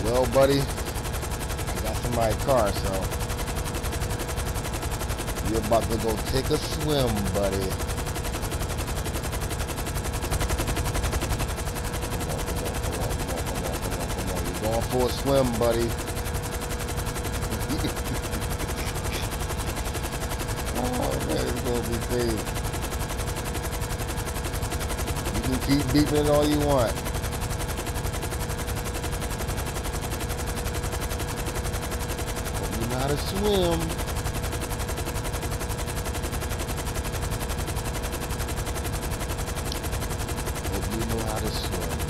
Well, buddy, I got somebody's car, so you're about to go take a swim, buddy. Come on. You're going for a swim, buddy. Oh, man, it's going to be crazy. You can keep beeping it all you want. Hope you know how to swim. Hope you know how to swim.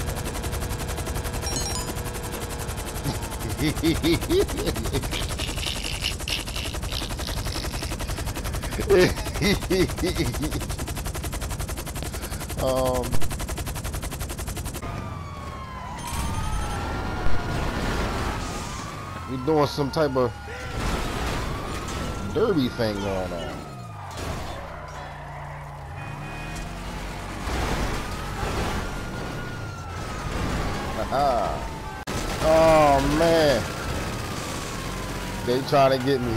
We're doing some type of derby thing going on. Haha. Oh man. They trying to get me.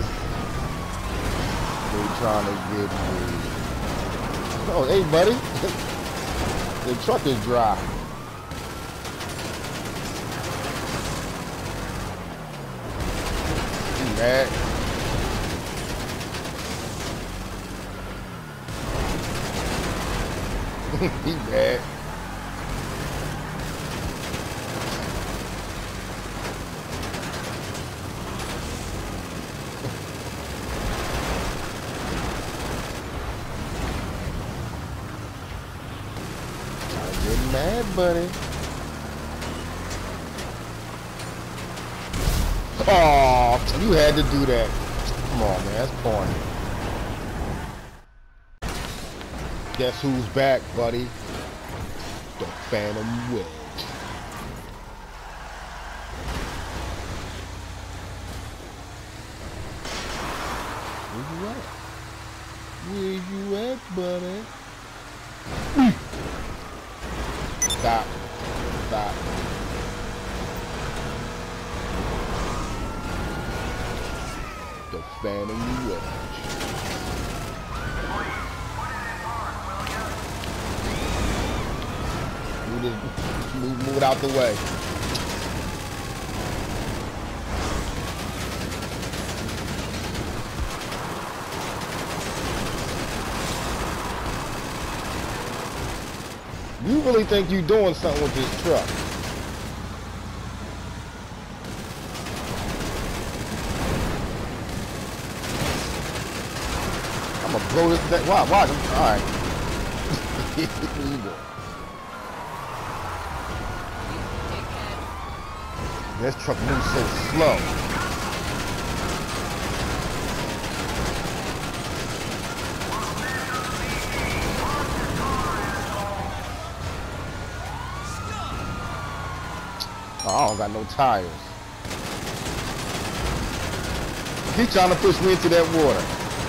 They trying to get me. Oh, hey buddy. The truck is dry. He mad. He mad. Get mad, buddy. Oh, you had to do that. Come on, man. That's corny. Guess who's back, buddy? The Phantom Wedge. Where you at, buddy? Stop. Stop. The Phantom Wedge. Move it out the way. You really think you're doing something with this truck? I'm gonna blow this thing. Watch. All right. Here you go. This truck moves so slow. Oh, I don't got no tires. He's trying to push me into that water.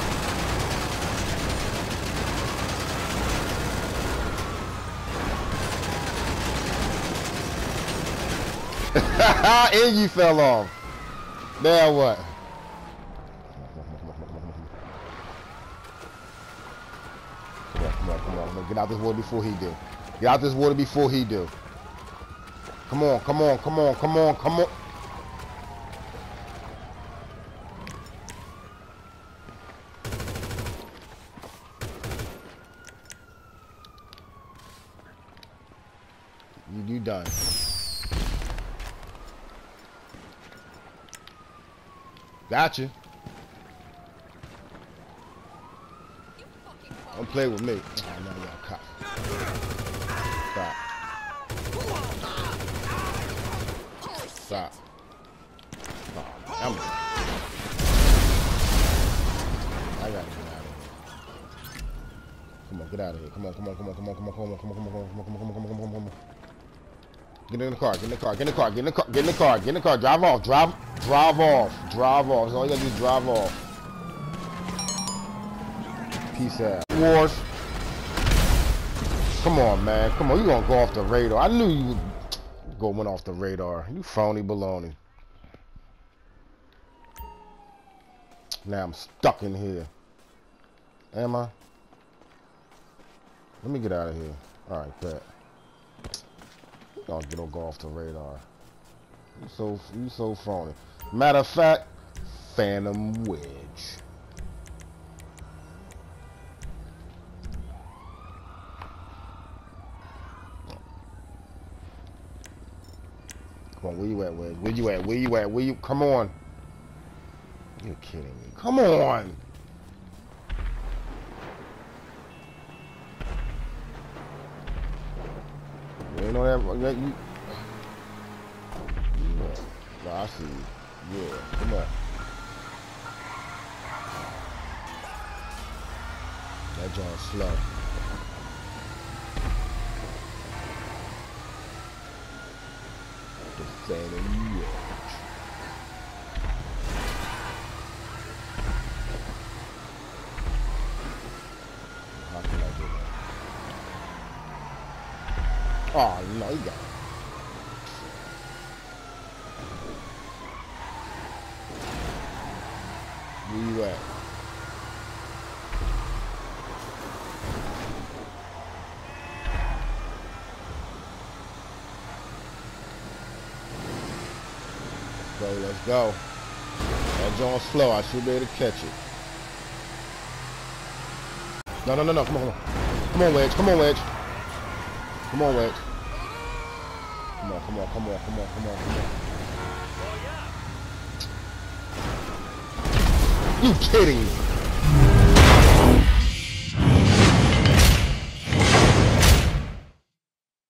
And you fell off. Now what? Come on. Get out this water before he do. Get out this water before he do. Come on. You done. Gotcha. Don't play with me. Oh, no, y'all cop. Stop. Oh, I gotta get out of here. Come on, get out of here. Come on. Get in the car. Drive off. That's all you gotta do is drive off. Peace out. Wars. Come on, man. You gonna go off the radar. I knew you went off the radar. You phony baloney. Now I'm stuck in here. Am I? Let me get out of here. Alright, bet. Y'all don't go off the radar. You so phony. Matter of fact, Phantom Wedge. Come on, where you at, Wedge? Where you at? Where you at? Where you? Come on. You're kidding me. Come on. You know that you. Yeah. No, I see you. Yeah, come on. That joint's slow. The Phantom Wedge. How can I do that? Oh, no, you got it. Where you at? Let's go. That joint's slow. I should be able to catch it. No. Come on. Come on, Wedge. Come on, Wedge. Come on, Wedge. Come on. You kidding me?